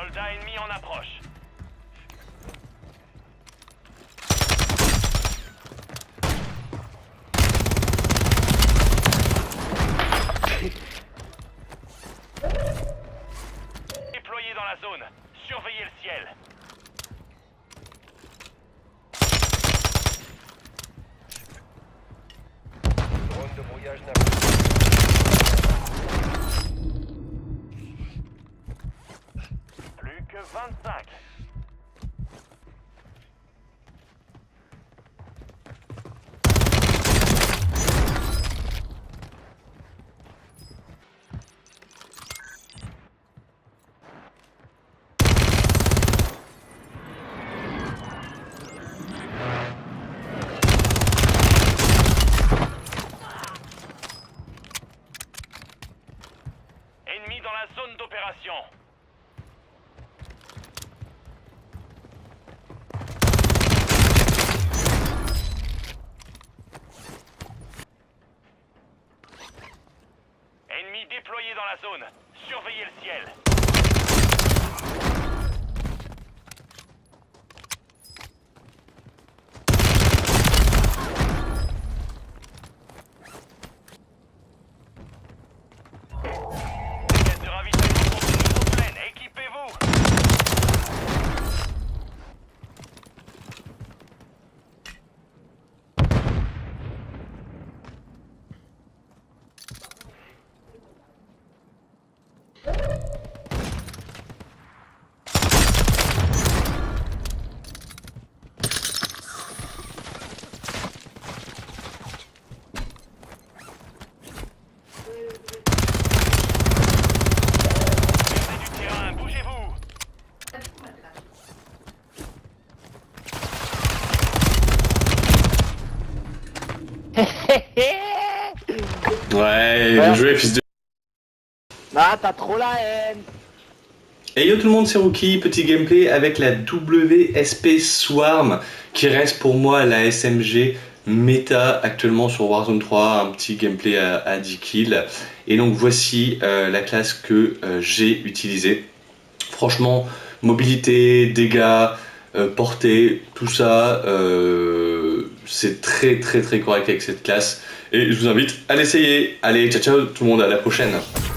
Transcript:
Soldat ennemi en approche. Déployé dans la zone. Surveillez le ciel. Drone de brouillage n'a Plus que 25. Ennemi dans la zone d'opération. Ennemi déployé dans la zone. Surveillez le ciel. Les caisses de ravitaillement sont de nouveau pleines. Équipez-vous. Perdez du terrain. Bougez-vous. Ouais, bien joué, fils de... Ah, t'as trop la haine. Hey yo tout le monde, c'est Rookie, petit gameplay avec la WSP Swarm qui reste pour moi la SMG méta actuellement sur Warzone 3, un petit gameplay à 10 kills. Et donc voici la classe que j'ai utilisée. Franchement, mobilité, dégâts, portée, tout ça, c'est très correct avec cette classe. Et je vous invite à l'essayer. Allez, ciao ciao tout le monde, à la prochaine.